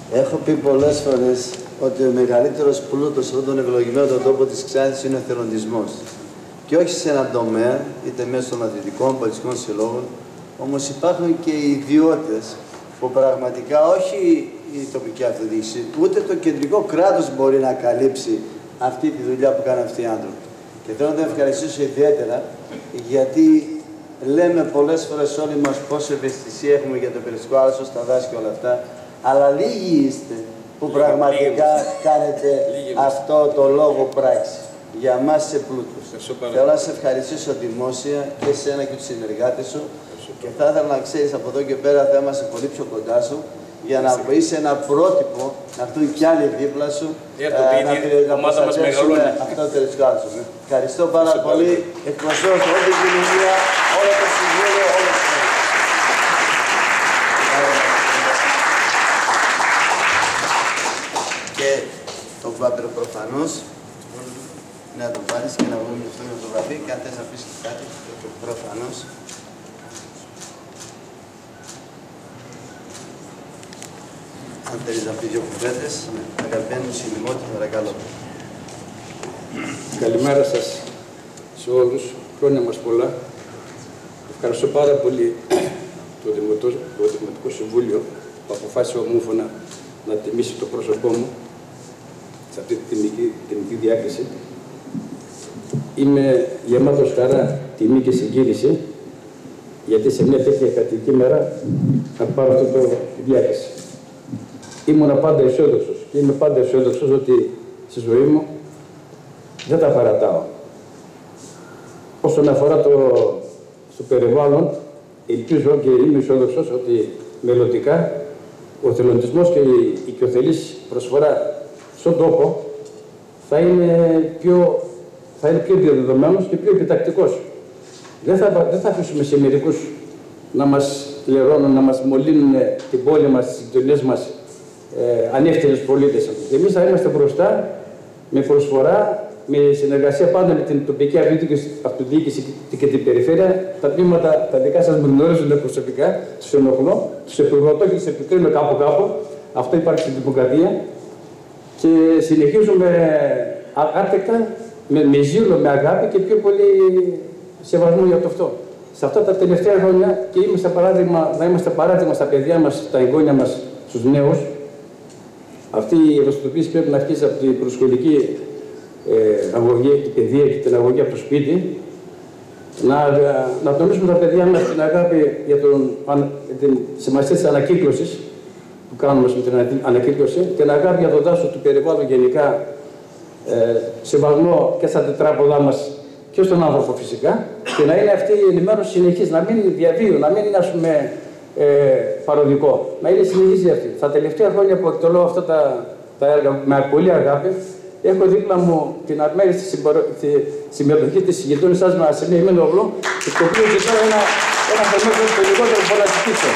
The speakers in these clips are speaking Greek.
Έχω πει πολλές φορές ότι ο μεγαλύτερος πλούτος σε αυτόν τον ευλογημένο τον τόπο της Ξάνθης είναι ο εθελοντισμός. Και όχι σε έναν τομέα, είτε μέσω των αθλητικών, πολιτικών συλλόγων, όμως υπάρχουν και οι ιδιώτες που πραγματικά όχι η τοπική αυτοδιοίκηση, ούτε το κεντρικό κράτος μπορεί να καλύψει αυτή τη δουλειά που κάνουν αυτοί οι άνθρωποι. Και θέλω να τον ευχαριστήσω ιδιαίτερα, γιατί λέμε πολλές φορές όλοι μας πόσο ευαισθησία έχουμε για το περιοριστικό άλσο, στα δάση και όλα αυτά, αλλά λίγοι είστε που πραγματικά κάνετε αυτό το λόγο πράξη. Για μας είσαι πλούτος. Θέλω να σε ευχαριστήσω δημόσια και εσένα και τους συνεργάτες σου και θα ήθελα να ξέρεις από εδώ και πέρα θα είμαστε πολύ πιο κοντά σου για να είσαι ένα πρότυπο, να έρθουν κι άλλοι δίπλα σου να προστατεύσουμε αυτό το περιοριστικό άλσο. Ευχαριστώ πάρα πολύ. Εκπροσωπώ όλη την κοινωνία, όλο το Συμβούλιο, όλο το και τον Πάπερο προφανώς, να τον πάρεις και να βγούμε αυτό με φωτογραφία και αν θες να πεις κάτι, προφανώς. Αν θέλεις να πεις δύο κουβέντες, αγαπημένους συνημότες, παρακαλώ. Καλημέρα σας σε όλους, χρόνια μας πολλά. Ευχαριστώ πάρα πολύ το Δημοτικό Συμβούλιο που αποφάσισε ομόφωνα να τιμήσει το πρόσωπό μου σε αυτή τη τιμική διάκριση. Είμαι γεμάτος χαρά, τιμή και συγκίνηση, γιατί σε μια τέτοια κατοική μέρα θα πάρω αυτό το διάκριση. Ήμουνα πάντα αισιόδοξος και είμαι πάντα αισιόδοξος ότι στη ζωή μου δεν τα παρατάω. Όσον αφορά στο περιβάλλον, ελπίζω και είμαι αισιόδοξος ότι μελλοντικά ο εθελοντισμός και η οικειοθελής προσφορά στον τόπο θα είναι πιο διαδεδομένος και πιο επιτακτικός. Δεν θα αφήσουμε σε μερικούς να μας λερώνουν, να μας μολύνουν την πόλη μας, τις γειτονιές μας, ανεύθυνους πολίτες. Εμείς θα είμαστε μπροστά με προσφορά, με συνεργασία πάντα με την τοπική αυτοδιοίκηση και την περιφέρεια. Τα τμήματα τα δικά σας με γνωρίζουν προσωπικά, τους ενοχλώ, τους επικροτώ και τους επικρίνω κάπου. Αυτό υπάρχει στην δημοκρατία. Και συνεχίζουμε άρτεκτα, με ζήλο, με αγάπη και πιο πολύ σεβασμό για το αυτό. Σε αυτά τα τελευταία χρόνια και να είμαστε παράδειγμα στα παιδιά μας, στα εγγόνια μας, στους νέους. Αυτή η ευαισθητοποίηση πρέπει να αρχίσει από την προσχολική αγωγή, την παιδεία και την αγωγή από το σπίτι. Να τονίσουμε τα παιδιά μας την αγάπη για την σημασία της ανακύκλωσης που κάνουμε με την ανακύκλωση και την αγάπη για το δάσος του περιβάλλον γενικά, σεβασμό και στα τετράποδά μας και στον άνθρωπο φυσικά, και να είναι αυτή η ενημέρωση συνεχής, να μην είναι διαβίω, να μην είναι ας πούμε παροδικό, να είναι συνεχής αυτή. Τα τελευταία χρόνια που εκτελώ αυτά τα έργα με πολύ αγάπη, έχω δίπλα μου την αμέριστη συμμετοχή της γειτόνισσάς μας σε μια ημένογλου, το οποίο ζητώ ένα θερμότερο το λιγότερο που να ζητήσω.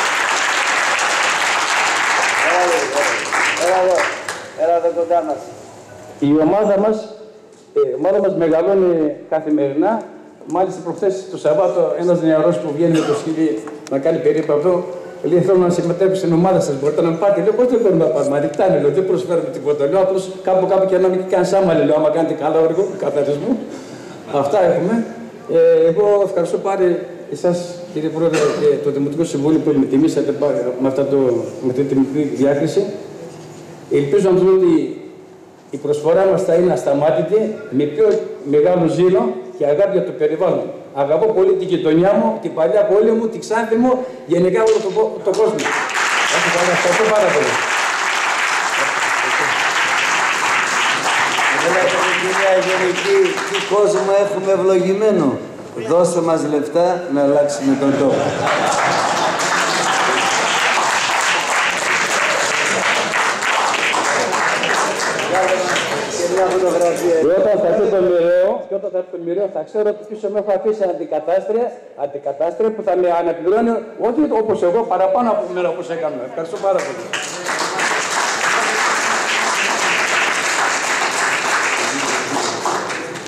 Έλα εδώ κοντά μας. Η ομάδα μας μεγαλώνει καθημερινά. Μάλιστα προχθές το Σαββάτο ένας νεαρός που βγαίνει με το σκυλί να κάνει περίπατο, λέει θέλω να συμμετέχω στην ομάδα σας, μπορείτε να με πάτε. Λέω πώς δεν μπορούμε να πάμε, ανοιχτά είναι, λέω, δεν προσφέρουμε τίποτα. Λέω απλώς κάπου και να μην κάνει σάμαλι, λέω, άμα κάνετε καλά όργο, καθαρισμού. Αυτά έχουμε. Εγώ ευχαριστώ πάλι εσάς κύριε Πρόεδρε και το Δημοτικό Συμβούλιο που με τιμήσατε με αυτή τη μικρή διάκριση. Ελπίζω να δούμε ότι η προσφορά μας θα είναι ασταμάτητη, με πιο μεγάλο ζήλο και αγάπη για το περιβάλλον. Αγαπώ πολύ την γειτονιά μου, την παλιά πόλη μου, τη Ξάνθη μου, γενικά όλο τον κόσμο. Ευχαριστώ πάρα πολύ. Κυρία Γενική, τι κόσμο έχουμε ευλογημένο. Δώστε μας λεφτά να αλλάξουμε τον τόπο. Και όταν θα έρθει το μοιραίο, θα ξέρω ότι πίσω μου έχω αφήσει αντικατάστρια που θα με αναπληρώνει όχι όπως εγώ, παραπάνω από μένα όπως έκανα. Ευχαριστώ πάρα πολύ.